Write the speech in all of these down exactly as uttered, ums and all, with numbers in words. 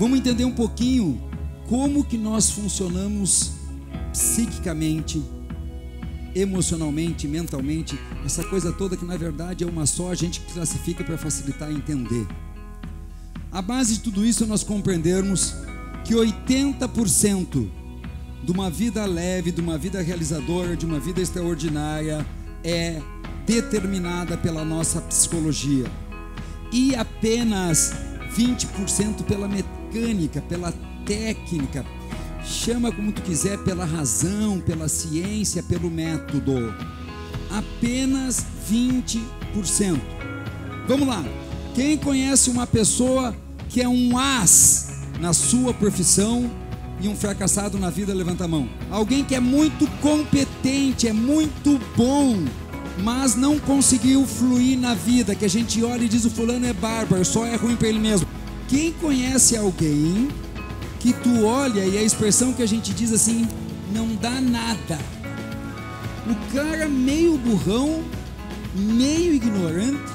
Vamos entender um pouquinho como que nós funcionamos psiquicamente, emocionalmente, mentalmente, essa coisa toda que na verdade é uma só, a gente classifica para facilitar entender. A base de tudo isso é nós compreendermos que oitenta por cento de uma vida leve, de uma vida realizadora, de uma vida extraordinária é determinada pela nossa psicologia e apenas vinte por cento pela mecânica, pela técnica, chama como tu quiser, pela razão, pela ciência, pelo método. Apenas vinte por cento. Vamos lá. Quem conhece uma pessoa que é um as na sua profissão e um fracassado na vida, levanta a mão. Alguém que é muito competente, é muito bom, mas não conseguiu fluir na vida, que a gente olha e diz: o fulano é bárbaro, só é ruim para ele mesmo. Quem conhece alguém que tu olha e a expressão que a gente diz assim, não dá nada, o cara meio burrão, meio ignorante,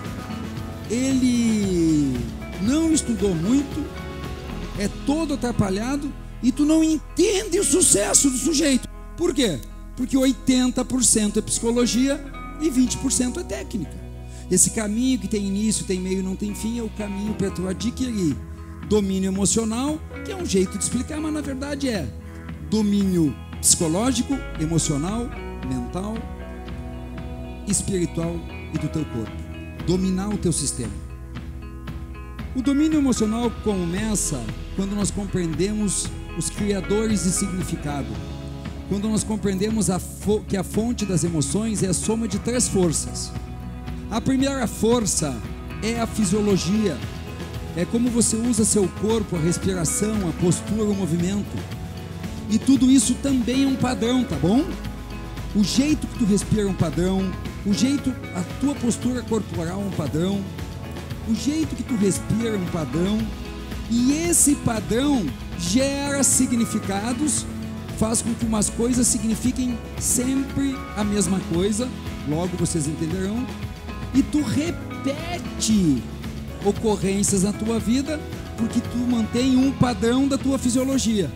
ele não estudou muito, é todo atrapalhado, e tu não entende o sucesso do sujeito. Por quê? Porque oitenta por cento é psicologia e vinte por cento é técnica. Esse caminho que tem início, tem meio e não tem fim é o caminho para tu adquirir domínio emocional, que é um jeito de explicar, mas na verdade é domínio psicológico, emocional, mental, espiritual e do teu corpo. Dominar o teu sistema. O domínio emocional começa quando nós compreendemos os criadores de significado. Quando nós compreendemos a que a fonte das emoções é a soma de três forças. A primeira força é a fisiologia. É como você usa seu corpo, a respiração, a postura, o movimento. E tudo isso também é um padrão, tá bom? O jeito que tu respira é um padrão, o jeito, a tua postura corporal é um padrão, o jeito que tu respira é um padrão, e esse padrão gera significados, faz com que umas coisas signifiquem sempre a mesma coisa, logo vocês entenderão, e tu repete ocorrências na tua vida, porque tu mantém um padrão da tua fisiologia.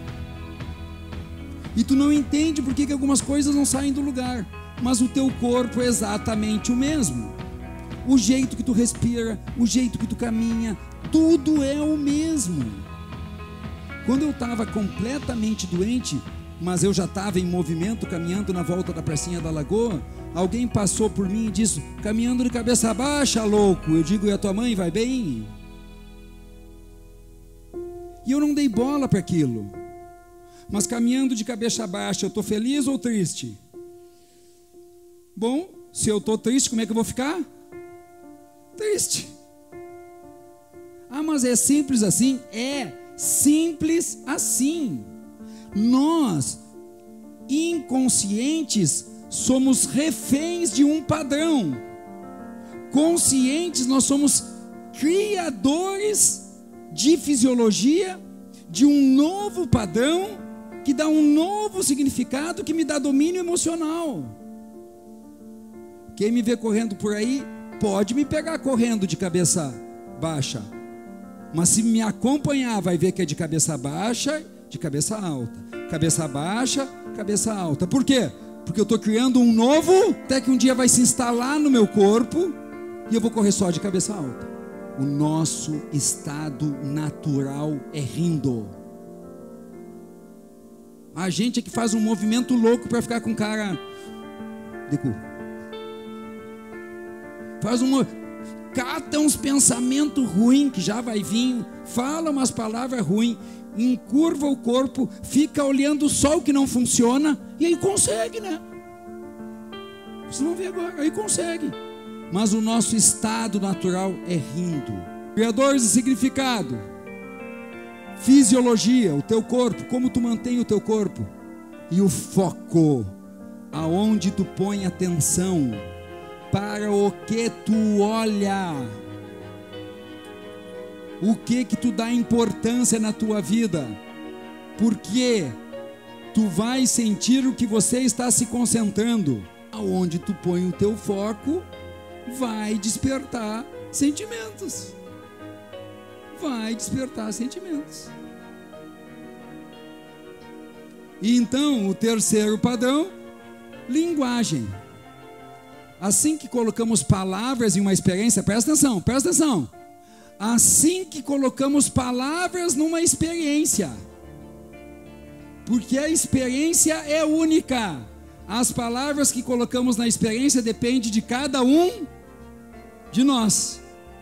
E tu não entende por que que algumas coisas não saem do lugar, mas o teu corpo é exatamente o mesmo. O jeito que tu respira, o jeito que tu caminha, tudo é o mesmo. Quando eu estava completamente doente, mas eu já estava em movimento, caminhando na volta da pracinha da lagoa, alguém passou por mim e disse: caminhando de cabeça baixa, louco. Eu digo: e a tua mãe vai bem? E eu não dei bola para aquilo. Mas caminhando de cabeça baixa, eu estou feliz ou triste? Bom, se eu estou triste, como é que eu vou ficar? Triste. Ah, mas é simples assim? É simples assim. Nós, inconscientes, somos reféns de um padrão. Conscientes, nós somos criadores de fisiologia, de um novo padrão, que dá um novo significado, que me dá domínio emocional. Quem me vê correndo por aí, pode me pegar correndo de cabeça baixa, mas se me acompanhar, vai ver que é de cabeça baixa, de cabeça alta, cabeça baixa, cabeça alta. Por quê? Porque eu estou criando um novo, até que um dia vai se instalar no meu corpo, e eu vou correr só de cabeça alta. O nosso estado natural é rindo. A gente é que faz um movimento louco para ficar com cara de cu. Faz um, cata uns pensamentos ruins que já vai vir, fala umas palavras ruins, encurva o corpo, fica olhando só o que não funciona, e aí consegue, né? Você não vê agora, aí consegue. Mas o nosso estado natural é rindo. Criadores de significado. Fisiologia, o teu corpo, como tu mantém o teu corpo. E o foco, aonde tu põe atenção, para o que tu olha. O que que tu dá importância na tua vida. Porque tu vai sentir o que você está se concentrando. Aonde tu põe o teu foco, vai despertar sentimentos. Vai despertar sentimentos. E então, o terceiro padrão, linguagem. Assim que colocamos palavras em uma experiência, presta atenção, presta atenção. Assim que colocamos palavras numa experiência, porque a experiência é única. As palavras que colocamos na experiência dependem de cada um de nós.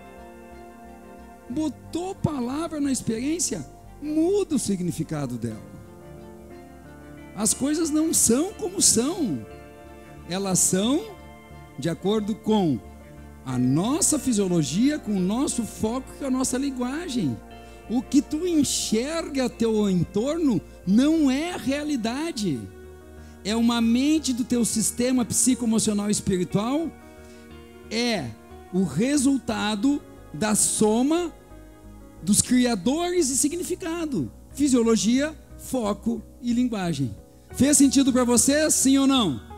Botou palavra na experiência, muda o significado dela. As coisas não são como são. Elas são de acordo com a nossa fisiologia, com o nosso foco, com a nossa linguagem. O que tu enxerga ao teu entorno não é a realidade. É uma mente do teu sistema psicoemocional e espiritual. É o resultado da soma dos criadores de significado. Fisiologia, foco e linguagem. Fez sentido para você? Sim ou não?